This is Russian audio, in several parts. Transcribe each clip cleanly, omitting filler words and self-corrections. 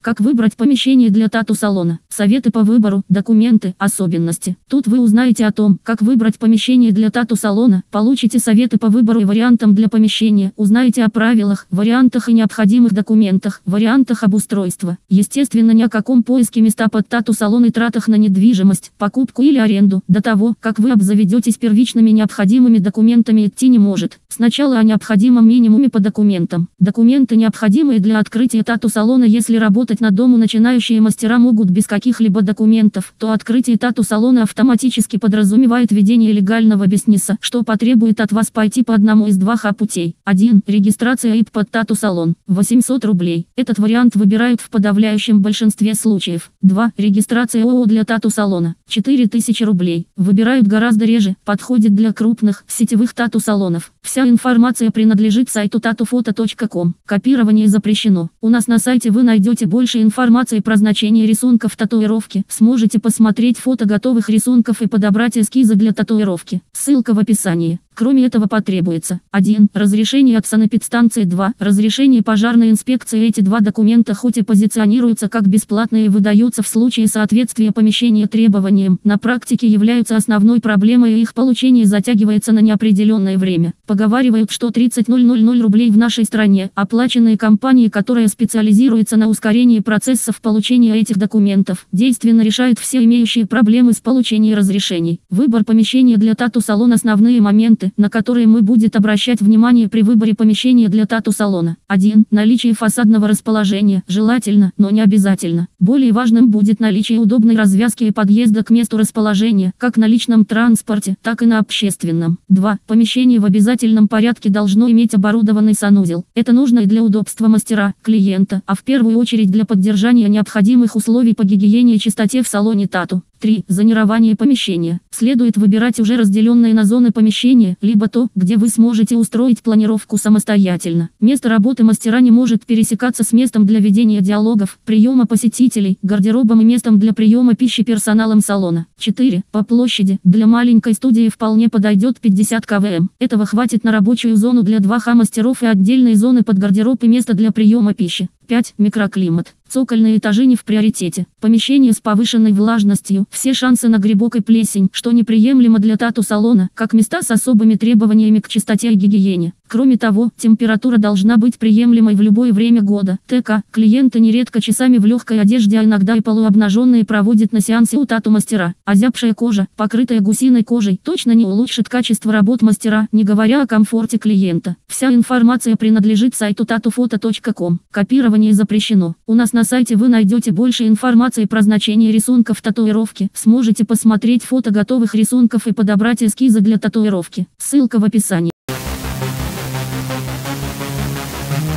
Как выбрать помещение для тату-салона? Советы по выбору, документы, особенности. Тут вы узнаете о том, как выбрать помещение для тату-салона, получите советы по выбору и вариантам для помещения, узнаете о правилах, вариантах и необходимых документах, вариантах обустройства. Естественно, ни о каком поиске места под тату-салон и тратах на недвижимость, покупку или аренду, до того, как вы обзаведетесь первичными необходимыми документами, идти не может. Сначала о необходимом минимуме по документам. Документы, необходимые для открытия тату-салона. Если работать на дому начинающие мастера могут без каких-либо документов, то открытие тату-салона автоматически подразумевает ведение легального бизнеса, что потребует от вас пойти по одному из двух путей. 1. Регистрация ИП под тату-салон. 800 рублей. Этот вариант выбирают в подавляющем большинстве случаев. 2. Регистрация ООО для тату-салона. 4000 рублей. Выбирают гораздо реже, подходит для крупных, сетевых тату-салонов. Вся информация принадлежит сайту tatufoto.com. Копирование запрещено. У нас на сайте вы найдете больше информации про значение рисунков татуировки. Сможете посмотреть фото готовых рисунков и подобрать эскизы для татуировки. Ссылка в описании. Кроме этого потребуется 1. Разрешение от санэпидстанции. 2. Разрешение пожарной инспекции. Эти два документа хоть и позиционируются как бесплатные и выдаются в случае соответствия помещения требованиям, на практике являются основной проблемой и их получение затягивается на неопределенное время. Поговаривают, что 30 000 рублей в нашей стране, оплаченные компанией, которая специализируется на ускорении процессов получения этих документов, действенно решают все имеющие проблемы с получением разрешений. Выбор помещения для тату-салона. Основные моменты, на которые мы будем обращать внимание при выборе помещения для тату-салона. 1. Наличие фасадного расположения, желательно, но не обязательно. Более важным будет наличие удобной развязки и подъезда к месту расположения, как на личном транспорте, так и на общественном. 2. Помещение в обязательном порядке должно иметь оборудованный санузел. Это нужно и для удобства мастера, клиента, а в первую очередь для поддержания необходимых условий по гигиене и чистоте в салоне тату. 3. Зонирование помещения. Следует выбирать уже разделенные на зоны помещения, либо то, где вы сможете устроить планировку самостоятельно. Место работы мастера не может пересекаться с местом для ведения диалогов, приема посетителей, гардеробом и местом для приема пищи персоналом салона. 4. По площади. Для маленькой студии вполне подойдет 50 квм. Этого хватит на рабочую зону для 2 мастеров и отдельные зоны под гардероб и место для приема пищи. 5. Микроклимат. Цокольные этажи не в приоритете. Помещение с повышенной влажностью, все шансы на грибок и плесень, что неприемлемо для тату-салона, как места с особыми требованиями к чистоте и гигиене. Кроме того, температура должна быть приемлемой в любое время года. ТК. Клиенты нередко часами в легкой одежде, а иногда и полуобнаженные проводят на сеансе у тату-мастера. Озябшая кожа, покрытая гусиной кожей, точно не улучшит качество работ мастера, не говоря о комфорте клиента. Вся информация принадлежит сайту tatufoto.com. Копирование запрещено. У нас на сайте вы найдете больше информации про значение рисунков татуировки. Сможете посмотреть фото готовых рисунков и подобрать эскизы для татуировки. Ссылка в описании.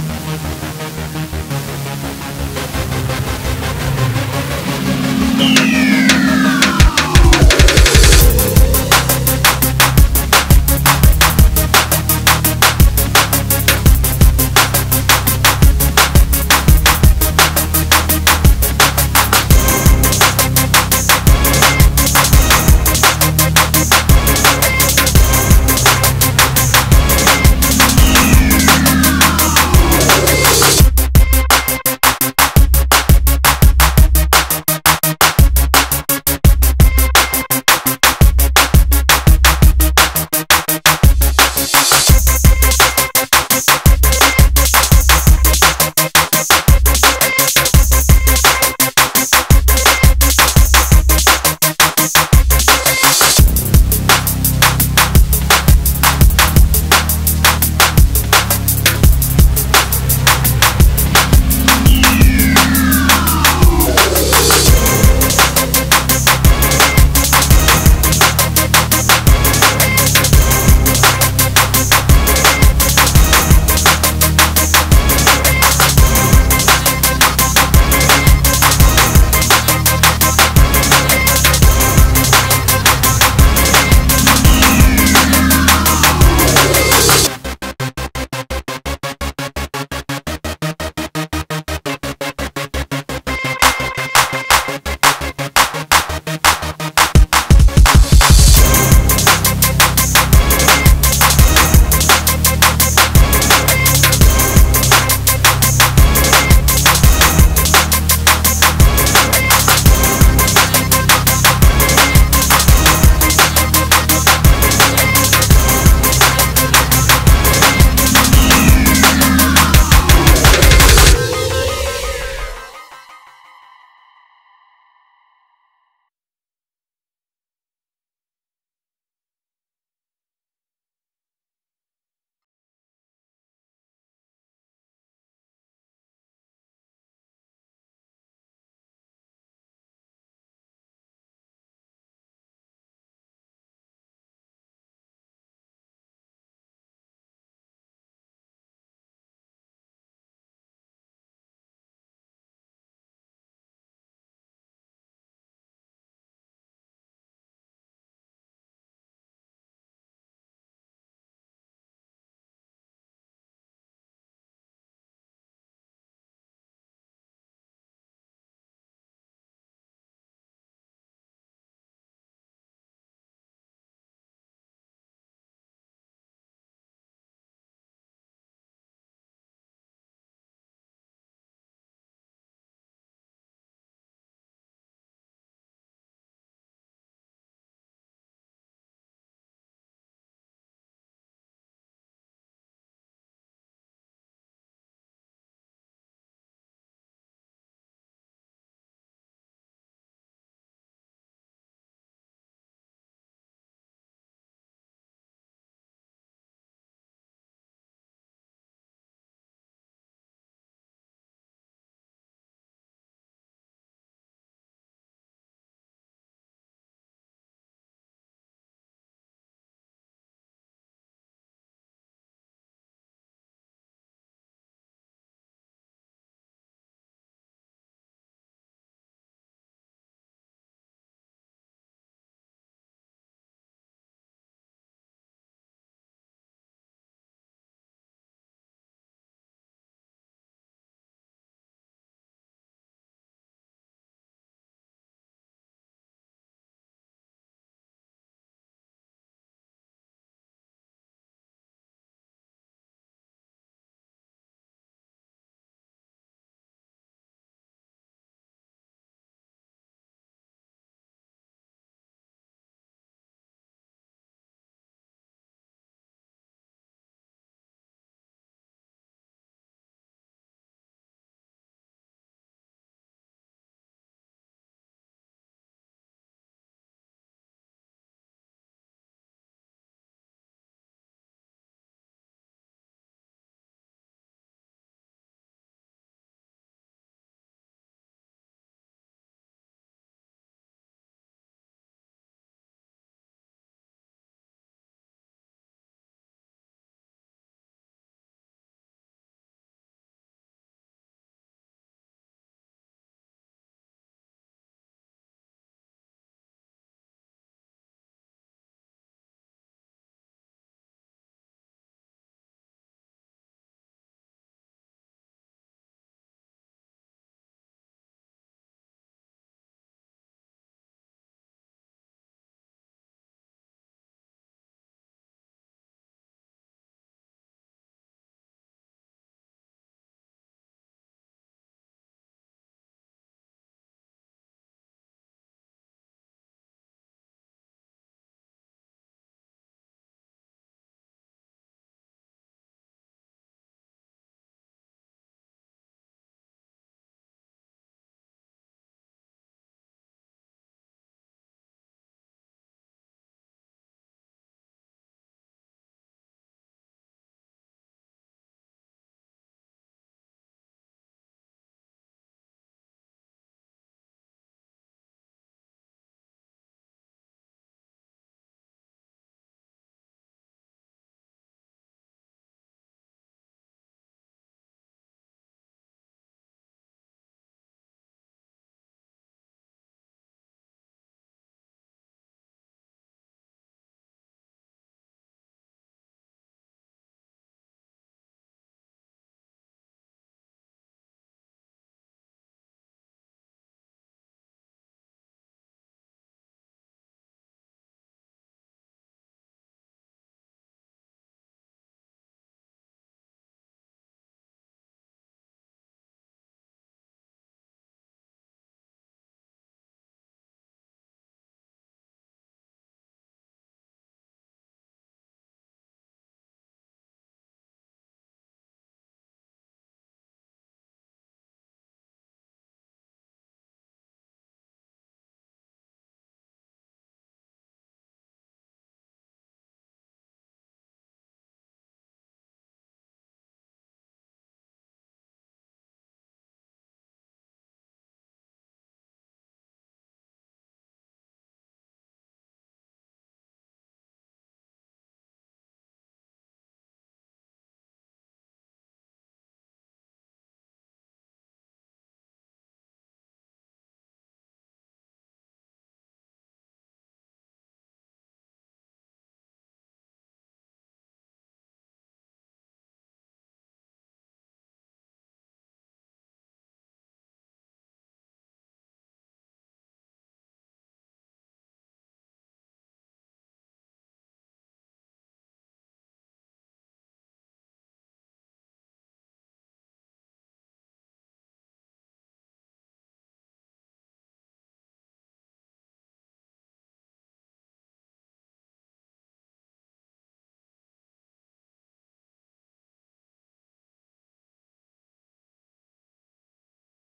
Yeah.